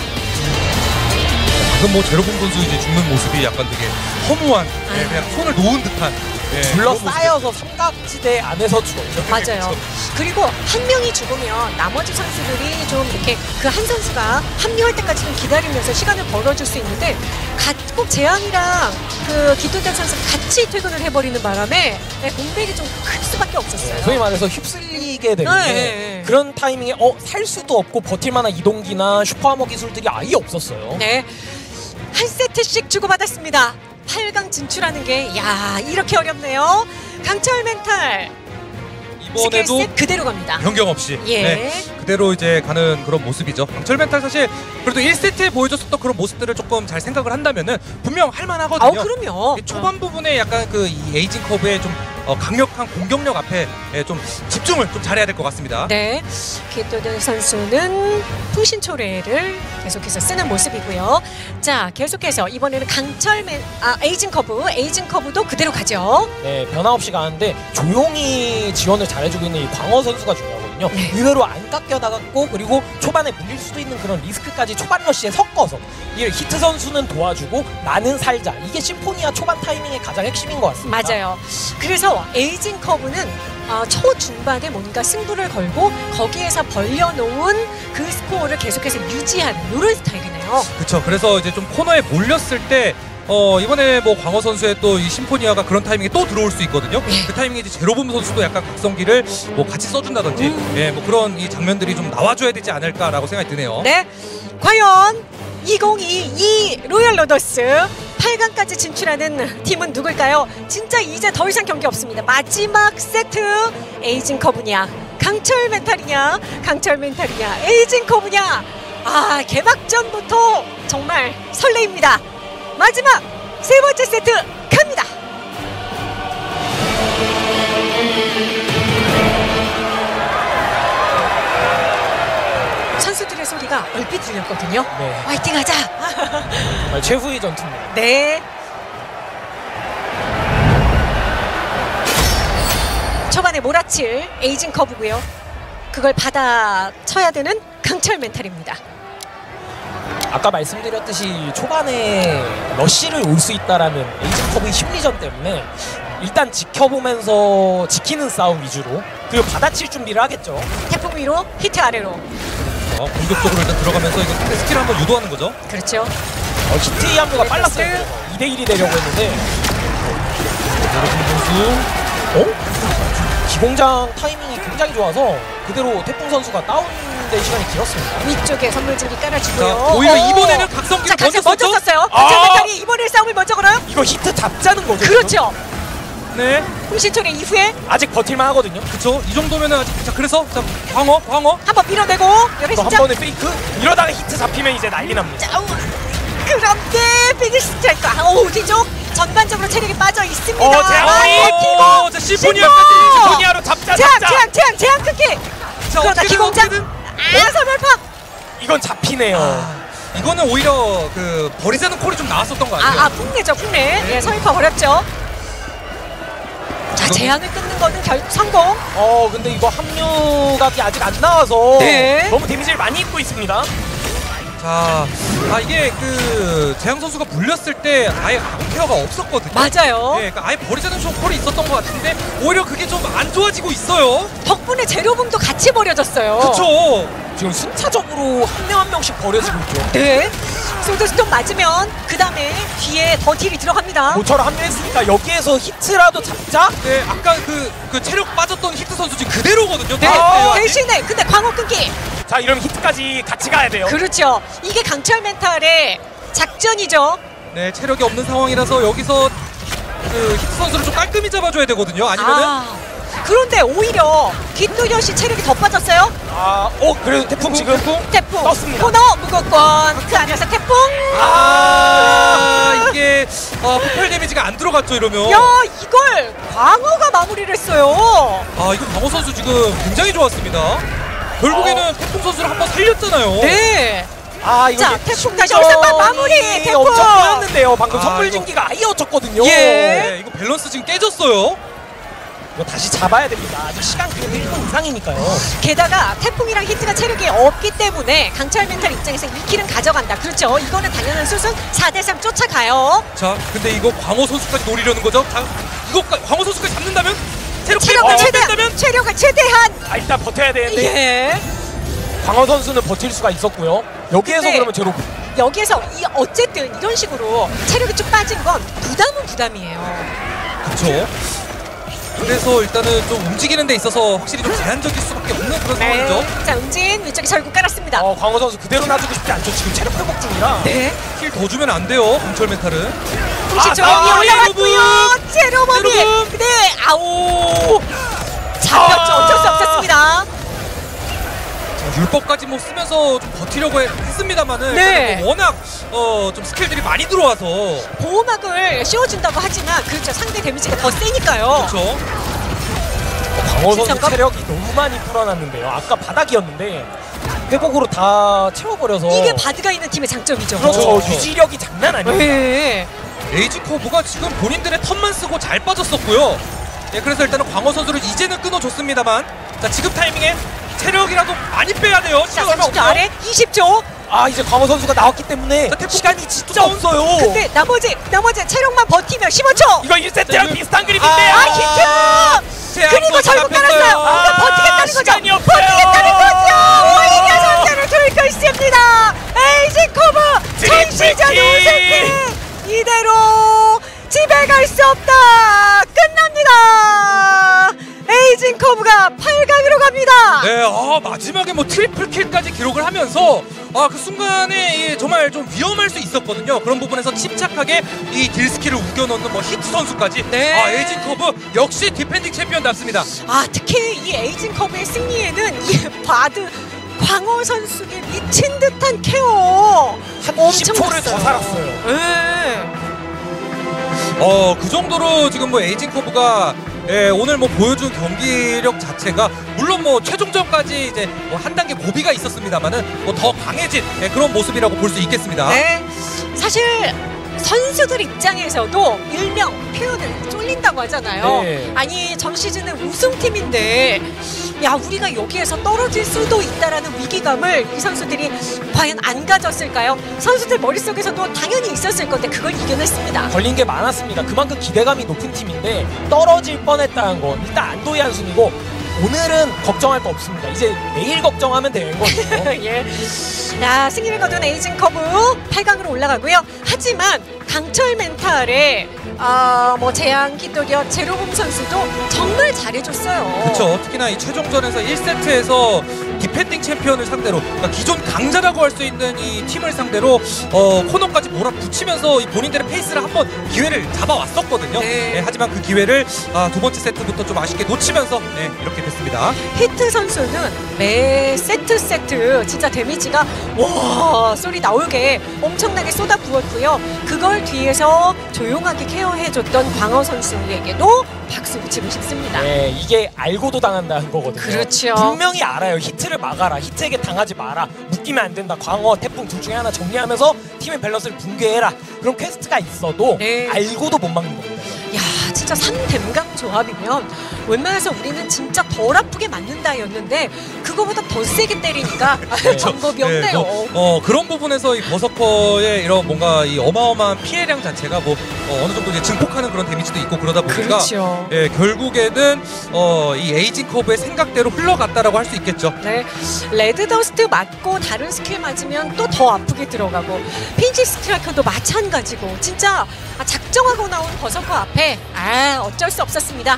방금 뭐 제로봉 선수 이제 죽는 모습이 약간 되게 허무한, 네, 아유. 그냥 손을 놓은 듯한. 네, 둘러싸여서 삼각지대 안에서 죽었죠. 맞아요. 그리고 한 명이 죽으면 나머지 선수들이 좀 이렇게 그 한 선수가 합류할 때까지 좀 기다리면서 시간을 벌어줄 수 있는데 가- 꼭 재앙이랑 그 기도전 선수 같이 퇴근을 해버리는 바람에 네, 공백이 좀 클 수밖에 없었어요. 소위 말해서 휩쓸리게 되는데 네, 네. 그런 타이밍에 어 살 수도 없고 버틸 만한 이동기나 슈퍼하머 기술들이 아예 없었어요. 네, 한 세트씩 주고받았습니다. 팔 강 진출하는 게 야 이렇게 어렵네요. 강철 멘탈 이번에도 스킬셋 그대로 갑니다. 변경 없이 예. 네, 그대로 이제 가는 그런 모습이죠. 강철 멘탈 사실 그래도 일 세트에 보여줬었던 그런 모습들을 조금 잘 생각을 한다면은 분명 할만하거든요. 아우 그럼요. 이 초반 부분에 약간 그 이 에이징 커브의 좀 어, 강력한 공격력 앞에 예, 좀 집중을 좀 잘해야 될 것 같습니다. 네, 기도드 선수는 풍신초래를 계속해서 쓰는 모습이고요. 자, 계속해서 이번에는 강철맨, 아 에이징 커브, 에이징 커브도 그대로 가죠. 네, 변화 없이 가는데 조용히 지원을 잘해주고 있는 이 광어 선수가 중요하거든요. 네. 의외로 안 깎여 나갔고 그리고 초반에 물릴 수도 있는 그런 리스크까지 초반 러시에 섞어서 이 히트 선수는 도와주고 나는 살자. 이게 심포니아 초반 타이밍의 가장 핵심인 것 같습니다. 맞아요. 그래서 에이징 커브는 어, 초중반에 뭔가 승부를 걸고 거기에서 벌려놓은 그 스코어를 계속해서 유지하는 이런 스타일이네요. 그렇죠. 그래서 이제 좀 코너에 몰렸을 때 어, 이번에 뭐 광어 선수의 또 이 심포니아가 그런 타이밍에 또 들어올 수 있거든요. 예. 그 타이밍에 이제 제로봄 선수도 약간 각성기를 뭐 같이 써준다든지, 음. 예, 뭐 그런 이 장면들이 좀 나와줘야 되지 않을까라고 생각이 드네요. 네, 과연 이천이십이 로열 로더스 팔 강까지 진출하는 팀은 누굴까요? 진짜 이제 더 이상 경기 없습니다. 마지막 세트 에이징 커브냐 강철 멘탈이냐 강철 멘탈이냐 에이징 커브냐. 아 개막전부터 정말 설레입니다. 마지막 세 번째 세트 갑니다. 선수들의 소리가 얼핏 들렸거든요. 네, 화이팅하자. 정말 최후의 전투입니다. 네. 초반에 몰아칠 에이징 커브고요. 그걸 받아 쳐야 되는 강철 멘탈입니다. 아까 말씀드렸듯이 초반에 러쉬를 올 수 있다라는 에이징 커브의 심리전 때문에 일단 지켜보면서 지키는 싸움 위주로 그리고 받아칠 준비를 하겠죠. 태풍 위로 히트 아래로. 어, 공격적으로 일단 들어가면서 이거 상대 스킬을 한번 유도하는 거죠. 그렇죠. 어, 히트의 합류가 빨랐어요. 이 대 일이 되려고 했는데 제로봄 선수. 어? 기공장 타이밍이 굉장히 좋아서 그대로 태풍 선수가 다운된 시간이 길었습니다. 위쪽에 선물진기 깔아주고요. 자, 오히려 오! 이번에는 각성기를 자, 먼저 먼저 썼죠? 썼어요. 아! 강철 멘탈이 이번에 싸움을 먼저 걸어요. 이거 히트 잡자는 거죠. 그렇죠. 네, 풍신초래 이후에 지금? 아직 버틸만 하거든요. 그렇죠. 이 정도면은 아직 자 그래서 자 광어, 광어. 한번 밀어내고 여기 또 한 진짜 번에 페이크 이러다가 히트 잡히면 이제 난리 납니다. 자, 우, 그런데 피니시 스트라이크. 오 뒤쪽 전반적으로 체력이 빠져 있습니다. 어, 재앙! 아, 오, 버티고 자 심포니아까지. 심포니아로 잡자 재앙 잡자. 재앙 재앙 재앙 크기. 자 그러다 어떻게든 기공장. 어떻게든. 아 선멸팍. 이건 잡히네요. 아, 이거는 오히려 그 버리자는 콜이 좀 나왔었던 거 아니에요? 아, 아 풍내죠 풍내. 예, 선멸팍 버렸죠. 자 이거- 재앙을 끊는 거는 결국 성공. 어 근데 이거 합류각이 아직 안 나와서 네. 너무 데미지를 많이 입고 있습니다. 자, 아 이게 그 재앙 선수가 물렸을 때 아예 아군 케어가 없었거든요. 맞아요. 예, 그러니까 아예 버리자는 콜이 있었던 것 같은데 오히려 그게 좀 안 좋아지고 있어요. 덕분에 재료봉도 같이 버려졌어요. 그렇죠. 지금 순차적으로 한 명 한 명씩 버려지고 있죠. 네. 소드스톤 맞으면 그 다음에 뒤에 더 딜이 들어갑니다. 모처럼 합류했으니까 여기에서 히트라도 잡자. 네, 아까 그, 그 체력 빠졌던 히트 선수 지금 그대로거든요. 네. 아, 대신에 근데 광호 끊기. 자 이러면 히트까지 같이 가야 돼요. 그렇죠. 이게 강철 멘탈의 작전이죠. 네, 체력이 없는 상황이라서 여기서 그 히트 선수를 좀 깔끔히 잡아줘야 되거든요. 아니면은 아, 그런데 오히려 기토요시 체력이 더 빠졌어요. 아, 어 그래도 태풍 지금 태풍 떴습니다. 코너 무거권 그 안에서 태풍. 아, 이게 아 폭발 데미지가 안 들어갔죠 이러면. 야, 이걸 광어가 마무리를 했어요. 아 이거 광호 선수 지금 굉장히 좋았습니다. 결국에는 어. 태풍 선수를 한번 살렸잖아요. 네. 아 이거 자, 이제 태풍 다시 충전이 여기서 마무리, 태풍! 엄청 꼬였는데요. 방금 아, 선불 이거- 진기가 아예 어쳤거든요. 예. 네, 이거 밸런스 지금 깨졌어요. 이거 다시 잡아야 됩니다. 아직 시간 그래도 일 분 이상이니까요. 게다가 태풍이랑 히트가 체력이 없기 때문에 강철 멘탈 입장에서 이 킬은 가져간다. 그렇죠. 이거는 당연한 수순 사 대 삼 쫓아가요. 자, 근데 이거 광호 선수까지 노리려는 거죠? 자, 이거 광호 선수까지 잡는다면 체력 체력을 어, 최대한, 뺀다면 체력을 최대한. 아 일단 버텨야 되는데 예. 광어 선수는 버틸 수가 있었고요. 여기에서 근데- 그러면 제로 여기에서 이 어쨌든 이런 식으로 체력이 쭉 빠진 건 부담은 부담이에요. 그렇죠. 그래서 일단은 좀 움직이는 데 있어서 확실히 좀 제한적일 수밖에 없는 그런 상황이죠. 네. 자, 은진 위쪽에 절구 깔았습니다. 어, 광어 선수 그대로 놔두고 싶지 않죠. 지금 체력 회복 중이라. 네. 킬 더 주면 안 돼요. 강철 멘탈은. 혹시 아, 조용히 아, 올라왔고요. 제로범이. 제로범. 네. 아오. 잡혔죠. 어쩔 수 없었습니다. 자, 율법까지 뭐 쓰면서 좀 버티려고 했- 했습니다만은 네. 일단은 뭐 워낙 어, 좀 스킬들이 많이 들어와서 보호막을 씌워준다고 하지만 그렇죠. 상대 데미지가 더 세니까요. 그렇죠. 광어 선수 잠깐- 체력이 너무 많이 불어났는데요. 아까 바닥이었는데 회복으로 다 채워버려서. 이게 바드가 있는 팀의 장점이죠. 그렇죠. 그렇죠. 유지력이 장난 아니에요. 네. 에이지 커브가 지금 본인들의 턴만 쓰고 잘 빠졌었고요. 예, 그래서 일단은 광호 선수를 이제는 끊어줬습니다만 자 지금 타이밍에 체력이라도 많이 빼야 돼요. 자, 시간 얼마 삼십 초 없어요. 아래 이십 초. 아 이제 광어 선수가 나왔기 때문에 자, 태풍 시간이 진짜 없어요. 근데 나머지 나머지 체력만 버티면 십오 초. 이거 일 세트랑 자, 비슷한 아, 그림인데요. 아, 히트! 제압 그리고 또 절구 잡혔어요. 깔았어요. 아, 이거 버티겠다는 거죠. 시간이 없어요. 버티겠다는 거죠. 오히려 선제를 들고 있습니다. 에이지 커브 트리플 전시전 킬. 우승팀 이대로 집에 갈 수 없다. 끝납니다. 에이징 커브가 팔 강으로 갑니다. 네, 아, 마지막에 뭐 트리플 킬까지 기록을 하면서 아, 그 순간에 이 정말 좀 위험할 수 있었거든요. 그런 부분에서 침착하게 이 딜스킬을 우겨넣는 뭐 히트 선수까지. 네. 아, 에이징 커브 역시 디펜딩 챔피언답습니다. 아, 특히 이 에이징 커브의 승리에는 이 바드 광호 선수의 미친 듯한 케어 한 엄청 이십 초를 더 났어요. 살았어요. 네. 어, 그 정도로 지금 뭐 에이징 커브가 예, 오늘 뭐 보여준 경기력 자체가 물론 뭐 최종전까지 이제 뭐 한 단계 고비가 있었습니다만은 뭐 더 강해진 예, 그런 모습이라고 볼 수 있겠습니다. 네. 사실 선수들 입장에서도 일명 표현을 쫄린다고 하잖아요. 네. 아니 전 시즌은 우승팀인데 야 우리가 여기에서 떨어질 수도 있다라는 위기감을 이 선수들이 과연 안 가졌을까요? 선수들 머릿속에서도 당연히 있었을 건데 그걸 이겨냈습니다. 걸린 게 많았습니다. 그만큼 기대감이 높은 팀인데 떨어질 뻔했다는 건 일단 안도의 한숨이고 오늘은 걱정할 거 없습니다. 이제 내일 걱정하면 되는 거죠. 예. 야, 승리를 거둔 에이징 커브 팔 강으로 올라가고요. 하지만 강철 멘탈에 아, 뭐 재앙, 기도리어, 제로봄 선수도 정말 잘해줬어요. 그렇죠. 특히나 이 최종전에서 일 세트에서 디펜딩 챔피언을 상대로 그러니까 기존 강자라고 할 수 있는 이 팀을 상대로 어, 코너까지 몰아붙이면서 이 본인들의 페이스를 한번 기회를 잡아왔었거든요. 네. 예, 하지만 그 기회를 아, 두 번째 세트부터 좀 아쉽게 놓치면서 예, 이렇게 됐습니다. 히트 선수는 매 세트 세트 진짜 데미지가 와 소리 나오게 엄청나게 쏟아부었고요. 그걸 뒤에서 조용하게 케어해줬던 광어 선수에게도 박수 붙이고 싶습니다. 네, 이게 알고도 당한다는 거거든요. 그렇죠. 분명히 알아요. 히트를 막아라. 히트에게 당하지 마라. 묶이면 안 된다. 광어, 태풍 둘 중에 하나 정리하면서 팀의 밸런스를 붕괴해라. 그런 퀘스트가 있어도 네. 알고도 못 막는 겁니다. 야 진짜 삼댐강 조합이면 웬만해서 우리는 진짜 덜 아프게 맞는다였는데 그거보다 더 세게 때리니까 방법이 없네요. 예, 뭐, 어, 그런 부분에서 이 버서커의 이런 뭔가 이 어마어마한 피해량 자체가 뭐 어, 어느 정도 이제 증폭하는 그런 데미지도 있고 그러다 보니까 그렇죠. 예, 결국에는 어, 이 에이징 커브의 생각대로 흘러갔다라고 할 수 있겠죠. 네, 레드 더스트 맞고 다른 스킬 맞으면 또 더 아프게 들어가고 핀치 스트라이커도 마찬가지고 진짜 아, 작정하고 나온 버서커 앞에 아 어쩔 수 없었습니다.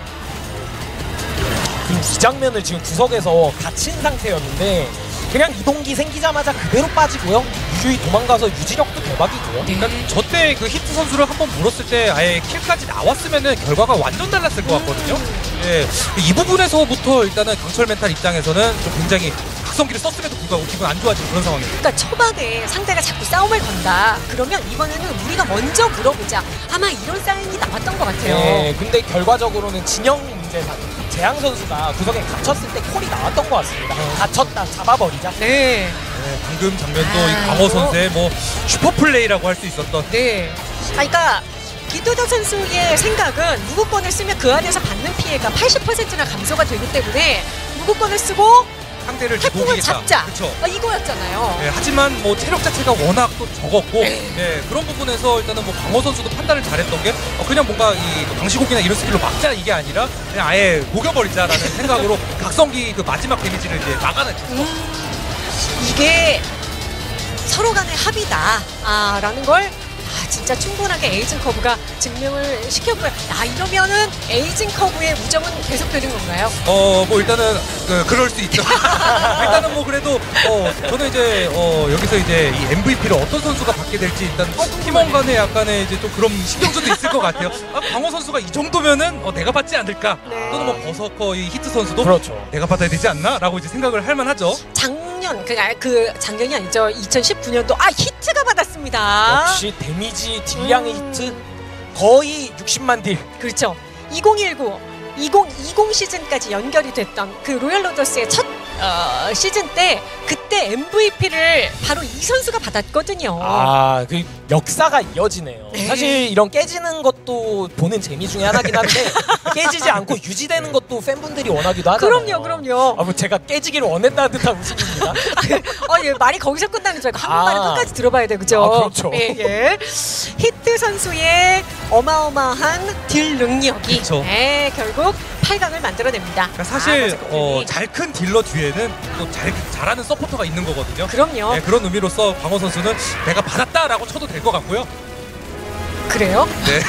그리고 이 장면을 지금 구석에서 갇힌 상태였는데 그냥 이동기 생기자마자 그대로 빠지고요. 유유히 도망가서 유지력도 대박이고요. 네. 그러니까 저때 그 히트 선수를 한번 물었을 때 아예 킬까지 나왔으면은 결과가 완전 달랐을 것 같거든요. 예, 이 부분에서부터 일단은 강철 멘탈 입장에서는 좀 굉장히 각성기를 썼음에도 불구하고 기분 안 좋아지는 그런 상황이에요. 그러니까 초반에 상대가 자꾸 싸움을 건다. 그러면 이번에는 우리가 먼저 물어보자. 아마 이런 사인이 나왔던 것 같아요. 네, 근데 결과적으로는 진영 문제상 재앙 선수가 구석에 갇혔을 때 콜이 나왔던 것 같습니다. 갇혔다, 잡아버리자. 네. 네, 방금 장면도 아, 이 강호 이거. 선수의 뭐 슈퍼 플레이라고 할 수 있었던. 네. 아, 그러니까 기토다 선수의 생각은 무구권을 쓰면 그 안에서 받는 피해가 팔십 퍼센트나 감소가 되기 때문에 무구권을 쓰고 상대를 태풍을 녹이겠다. 잡자. 그렇죠. 아, 이거였잖아요. 네, 하지만 뭐 체력 자체가 워낙 또 적었고 네. 네, 그런 부분에서 일단은 뭐 강호 선수도 판단을 잘했던 게 어, 그냥 뭔가 이 방시곡이나 이런 스킬로 막자 이게 아니라 그냥 아예 녹여버리자라는 생각으로 각성기 그 마지막 데미지를 이제 막아냈죠. 음, 이게 서로 간의 합이다. 아, 라는 걸 아, 진짜 충분하게 에이징 커브가 증명을 시켰고요. 아, 이러면은 에이징 커브의 우정은 계속되는 건가요? 어, 뭐 일단은 그, 그럴 수 있죠. 일단은 뭐 그래도 어, 저는 이제 어, 여기서 이제 이 엠브이피를 어떤 선수가 받게 될지 일단 어, 팀원 간에 약간의 이제 좀 그런 신경전도 있을 것 같아요. 아, 강호 선수가 이 정도면은 어, 내가 받지 않을까? 네. 또는 뭐 버서커 이 히트 선수도 그렇죠. 내가 받아야 되지 않나?라고 이제 생각을 할 만하죠. 작년 그, 아, 그 작년이 아니죠. 이천십구 년도 아 히트가 받았습니다. 역시 데미지 딜량의 히트 거의 육십만 딜. 그렇죠. 이천십구, 이천이십 시즌까지 연결이 됐던 그 로얄 로더스의 첫 어, 시즌 때 그때 엠브이피를 바로 이 선수가 받았거든요. 아, 그 역사가 이어지네요. 네. 사실 이런 깨지는 것도 보는 재미 중에 하나긴 한데 깨지지 않고 유지되는 것도 팬분들이 원하기도 하잖아요. 그럼요, 그럼요. 아, 뭐 제가 깨지기를 원했다는 듯한 웃음입니다. 어, 예, 말이 거기서 끝나는 줄 알고 한국말은 아. 끝까지 들어봐야 돼, 그죠? 아, 그렇죠. 예, 예. 히트 선수의 어마어마한 딜 능력이 그쵸. 예, 결국 팔 강을 만들어냅니다. 그러니까 사실 아, 어, 잘 큰 딜러 뒤에는 또 잘 잘하는 서포터가 있는 거거든요. 그럼요. 네, 그런 의미로서 강호 선수는 내가 받았다라고 쳐도 될 것 같고요. 그래요? 네.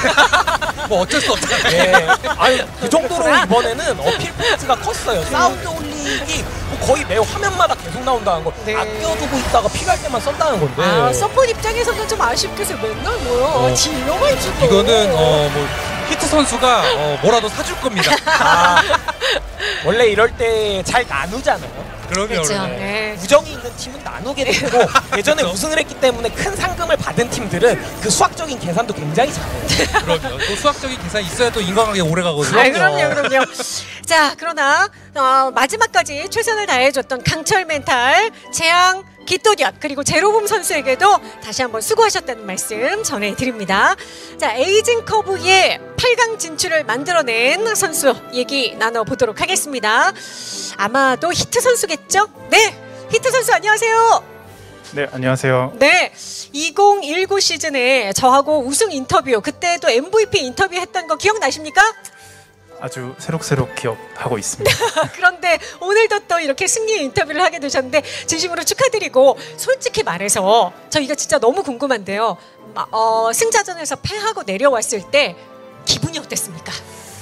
뭐 어쩔 수 없잖아요. 네. 아니, 그 정도로 그렇구나. 이번에는 어필 포인트가 컸어요. 사운드 올리기 뭐 거의 매 화면마다 계속 나온다는 거. 네. 아껴두고 있다가 필요할 때만 썼다는 건데. 아, 서폿 입장에서는 좀 아쉽게서 맨날 뭐요? 어, 딜러만 있었고. 이거는 어, 뭐 히트 선수가 어, 뭐라도 사줄 겁니다. 아, 원래 이럴 때 잘 나누잖아요. 그럼요. 그렇죠. 그럼요. 네. 우정이 있는 팀은 나누게 되고 예전에 우승을 했기 때문에 큰 상금을 받은 팀들은 그 수학적인 계산도 굉장히 잘해요. 그럼요. 또 수학적인 계산이 있어야 또 인간관계 오래 가거든요. 아, 그럼요, 그럼요. 자, 그러나 어, 마지막까지 최선을 다해줬던 강철 멘탈, 재앙, 기토디엇 그리고 제로봄 선수에게도 다시 한번 수고하셨다는 말씀 전해드립니다. 자, 에이징 커브의 팔 강 진출을 만들어낸 선수 얘기 나눠보도록 하겠습니다. 아마도 히트 선수겠죠? 네, 히트 선수 안녕하세요. 네, 안녕하세요. 네, 이천십구 시즌에 저하고 우승 인터뷰 그때 또 엠브이피 인터뷰 했던 거 기억나십니까? 아주 새록새록 기억하고 있습니다. 그런데 오늘도 또 이렇게 승리 인터뷰를 하게 되셨는데 진심으로 축하드리고 솔직히 말해서 저희가 진짜 너무 궁금한데요. 마- 어, 승자전에서 패하고 내려왔을 때 기분이 어땠습니까?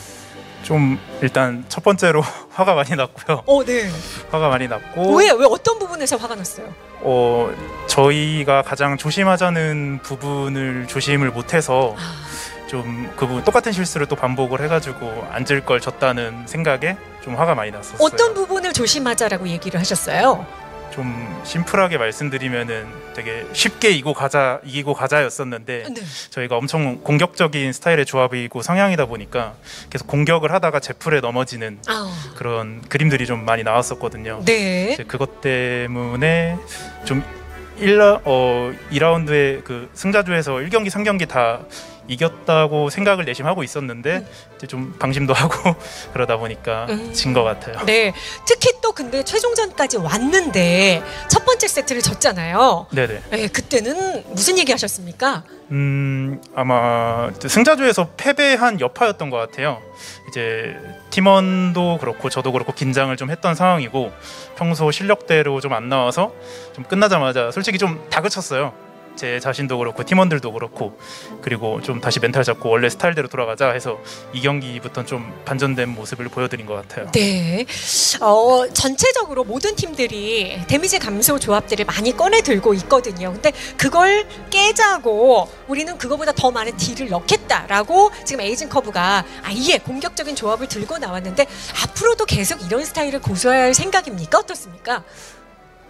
좀 일단 첫 번째로 화가 많이 났고요. 어, 네. 화가 많이 났고 왜, 왜 어떤 부분에서 화가 났어요? 어, 저희가 가장 조심하자는 부분을 조심을 못해서 아, 좀 그 부분 똑같은 실수를 또 반복을 해가지고 앉을 걸 졌다는 생각에 좀 화가 많이 났었어요. 어떤 부분을 조심하자라고 얘기를 하셨어요? 좀 심플하게 말씀드리면은 되게 쉽게 이고 가자 이기고 가자였었는데 네. 저희가 엄청 공격적인 스타일의 조합이고 성향이다 보니까 계속 공격을 하다가 제풀에 넘어지는 아, 그런 그림들이 좀 많이 나왔었거든요. 네. 이제 그것 때문에 좀 일 라, 어, 이 라운드에 그 승자조에서 일 경기, 삼 경기 다 이겼다고 생각을 내심 하고 있었는데 이제 좀 방심도 하고 그러다 보니까 음. 진 것 같아요. 네. 특히 또 근데 최종전까지 왔는데 첫 번째 세트를 졌잖아요. 네네. 네, 그때는 무슨 얘기 하셨습니까? 음 아마 승자조에서 패배한 여파였던 것 같아요. 이제 팀원도 그렇고 저도 그렇고 긴장을 좀 했던 상황이고 평소 실력대로 좀 안 나와서 좀 끝나자마자 솔직히 좀 다그쳤어요. 제 자신도 그렇고 팀원들도 그렇고 그리고 좀 다시 멘탈 잡고 원래 스타일대로 돌아가자 해서 이 경기부터는 좀 반전된 모습을 보여드린 것 같아요. 네. 어, 전체적으로 모든 팀들이 데미지 감소 조합들을 많이 꺼내 들고 있거든요. 근데 그걸 깨자고 우리는 그거보다 더 많은 딜을 넣겠다라고 지금 에이징 커브가 아예 공격적인 조합을 들고 나왔는데 앞으로도 계속 이런 스타일을 고수할 생각입니까? 어떻습니까?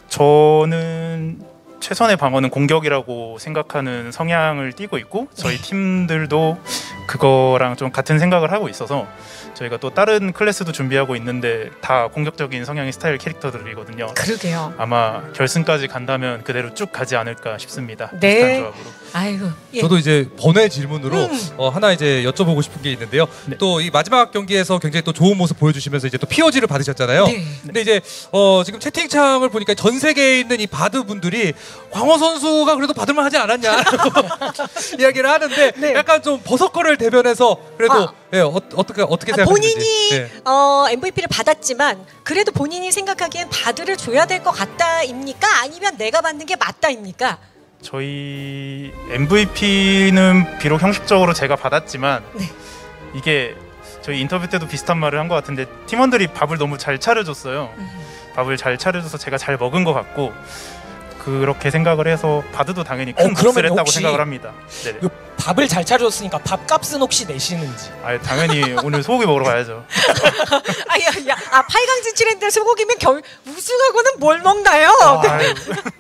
저는 최선의 방어는 공격이라고 생각하는 성향을 띠고 있고 저희 팀들도 그거랑 좀 같은 생각을 하고 있어서 저희가 또 다른 클래스도 준비하고 있는데 다 공격적인 성향의 스타일 캐릭터들이거든요. 그러게요. 아마 결승까지 간다면 그대로 쭉 가지 않을까 싶습니다. 네. 비슷한 조합으로. 아이고. 예. 저도 이제 번외 질문으로 음. 어, 하나 이제 여쭤보고 싶은 게 있는데요. 네. 또 이 마지막 경기에서 굉장히 또 좋은 모습 보여주시면서 이제 또 피오지를 받으셨잖아요. 네. 근데 이제 어, 지금 채팅창을 보니까 전 세계에 있는 이 바드 분들이 광호 선수가 그래도 받을만 하지 않았냐 이야기를 하는데 네. 약간 좀 버섯거를 대변해서 그래도 아. 예, 어, 어떻게 어떻게 아, 생각하시는지. 본인이 네. 어, 엠브이피를 받았지만 그래도 본인이 생각하기엔 바드를 줘야 될 것 같다입니까? 아니면 내가 받는 게 맞다입니까? 저희 엠브이피는 비록 형식적으로 제가 받았지만 네. 이게 저희 인터뷰 때도 비슷한 말을 한 것 같은데 팀원들이 밥을 너무 잘 차려줬어요. 음. 밥을 잘 차려줘서 제가 잘 먹은 것 같고 그렇게 생각을 해서 바드도 당연히 큰 어, 그러면 몫을 했다고 혹시 생각을 합니다. 네네. 그 밥을 잘 차려줬으니까 밥값은 혹시 내시는지? 아, 당연히 오늘 소고기 먹으러 가야죠. 아야, 야, 아 팔 강 진출했는데 소고기면 결 우승하고는 뭘 먹나요? 아, 아유,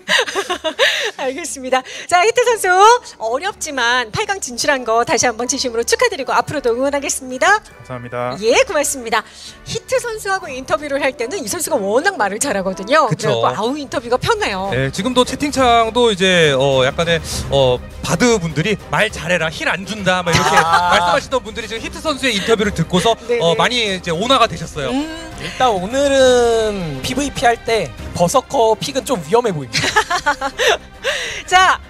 알겠습니다. 자, 히트 선수 어렵지만 팔 강 진출한 거 다시 한번 진심으로 축하드리고 앞으로도 응원하겠습니다. 감사합니다. 예, 고맙습니다. 히트 선수하고 인터뷰를 할 때는 이 선수가 워낙 말을 잘하거든요. 그쵸. 그래서 아우 인터뷰가 편해요. 네, 지금도 채팅창도 이제 어 약간의 어 바드 분들이 말 잘해라 힐 안 준다 막 이렇게 아. 말씀하시던 분들이 지금 히트 선수의 인터뷰를 듣고서 네네. 어 많이 이제 온화가 되셨어요. 음, 일단 오늘은 피브이피 할 때 버서커 픽은 좀 위험해 보입니다. 자,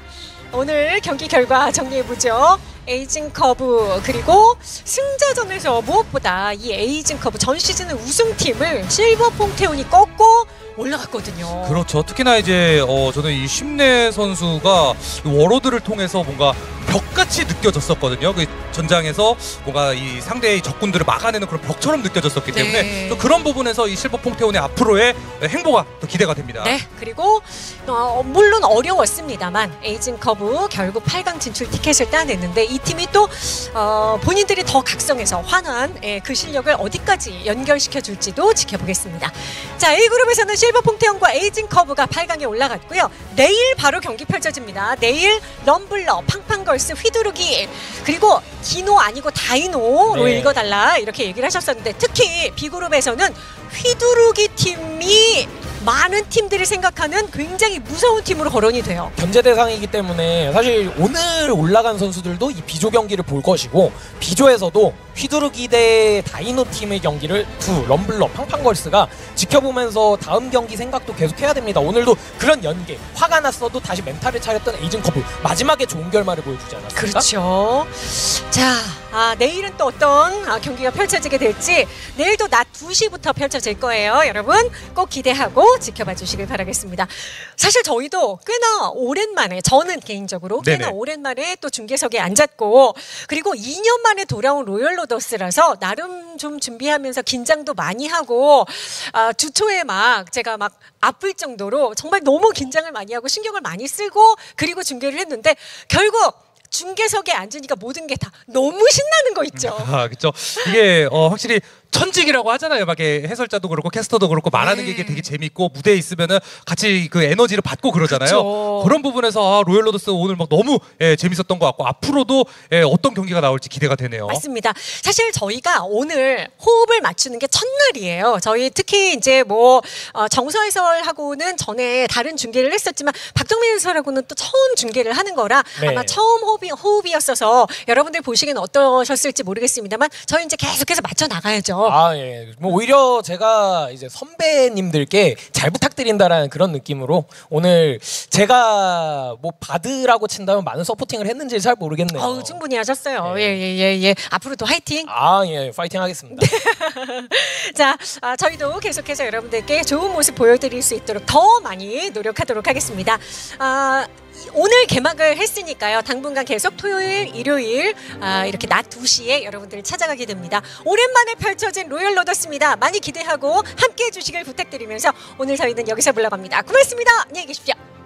오늘 경기 결과 정리해보죠. 에이징 커브 그리고 승자전에서 무엇보다 이 에이징 커브 전 시즌의 우승팀을 실버 퐁테온이 꺾고 올라갔거든요. 그렇죠. 특히나 이제 어 저는 이 심내 선수가 이 워로드를 통해서 뭔가 벽같이 느껴졌었거든요. 그 전장에서 뭔가 이 상대의 적군들을 막아내는 그런 벽처럼 느껴졌었기 네. 때문에 또 그런 부분에서 이 실버 퐁테온의 앞으로의 행보가 또 기대가 됩니다. 네, 그리고 어, 물론 어려웠습니다만 에이징 커브 결국 팔 강 진출 티켓을 따냈는데 이 팀이 또 어, 본인들이 더 각성해서 환한 예, 그 실력을 어디까지 연결시켜 줄지도 지켜보겠습니다. 자, A그룹에서는 실버 퐁테온과 에이징 커브가 팔 강에 올라갔고요. 내일 바로 경기 펼쳐집니다. 내일 럼블러, 팡팡걸스, 휘두르기 그리고 디노 아니고 다이노로 네. 읽어달라 이렇게 얘기를 하셨었는데 특히 B그룹에서는 휘두르기 팀이 많은 팀들이 생각하는 굉장히 무서운 팀으로 거론이 돼요. 견제 대상이기 때문에 사실 오늘 올라간 선수들도 이 B조 경기를 볼 것이고 B조에서도 휘두르기 대 다이노 팀의 경기를 두 럼블러 팡팡걸스가 지켜보면서 다음 경기 생각도 계속 해야 됩니다. 오늘도 그런 연계 화가 났어도 다시 멘탈을 차렸던 에이징 커브 마지막에 좋은 결말을 보여주지 않았습니까? 그렇죠. 자, 아, 내일은 또 어떤 아, 경기가 펼쳐지게 될지 내일도 낮 두 시부터 펼쳐질 거예요. 여러분 꼭 기대하고 지켜봐 주시길 바라겠습니다. 사실 저희도 꽤나 오랜만에 저는 개인적으로 꽤나 네네. 오랜만에 또 중계석에 앉았고 그리고 이 년 만에 돌아온 로열 로더스라서 나름 좀 준비하면서 긴장도 많이 하고 아, 주초에 막 제가 막 아플 정도로 정말 너무 긴장을 많이 하고 신경을 많이 쓰고 그리고 중계를 했는데 결국 중계석에 앉으니까 모든 게 다 너무 신나는 거 있죠. 아, 그렇죠. 이게 어, 확실히 천직이라고 하잖아요. 막 이렇게 해설자도 그렇고 캐스터도 그렇고 말하는 네. 게 되게 재밌고 무대에 있으면은 같이 그 에너지를 받고 그러잖아요. 그렇죠. 그런 부분에서 아, 로열 로더스 오늘 막 너무 예, 재밌었던 것 같고 앞으로도 예, 어떤 경기가 나올지 기대가 되네요. 맞습니다. 사실 저희가 오늘 호흡을 맞추는 게 첫날이에요. 저희 특히 이제 뭐 어, 정서 해설하고는 전에 다른 중계를 했었지만 박정민 해설하고는 또 처음 중계를 하는 거라 네. 아마 처음 호흡이, 호흡이었어서 여러분들 보시기에는 어떠셨을지 모르겠습니다만 저희 이제 계속해서 맞춰 나가야죠. 아, 예. 뭐 오히려 제가 이제 선배님들께 잘 부탁드린다라는 그런 느낌으로 오늘 제가 뭐 바드라고 친다면 많은 서포팅을 했는지 잘 모르겠네요. 어우, 충분히 하셨어요. 네. 예, 예, 예, 예. 앞으로도 화이팅! 아, 예. 파이팅 하겠습니다. 자, 아, 저희도 계속해서 여러분들께 좋은 모습 보여드릴 수 있도록 더 많이 노력하도록 하겠습니다. 아, 오늘 개막을 했으니까요. 당분간 계속 토요일, 일요일 아, 이렇게 낮 두 시에 여러분들을 찾아가게 됩니다. 오랜만에 펼쳐진 로열 로더스입니다. 많이 기대하고 함께해 주시길 부탁드리면서 오늘 저희는 여기서 물러갑니다. 고맙습니다. 안녕히 계십시오.